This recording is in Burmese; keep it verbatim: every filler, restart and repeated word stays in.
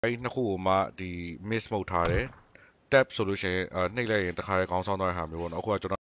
နှစ်ခုကိုမှဒီ miss မဟုတ်ထားတယ် tab ဆိုလို့ရှိရင်အာနှိပ်လိုက်ရင်တခါတည်းခေါင်းဆောင်းသွားတဲ့ဟာမျိုးပေါ့နော်အခုကကျွန်တော်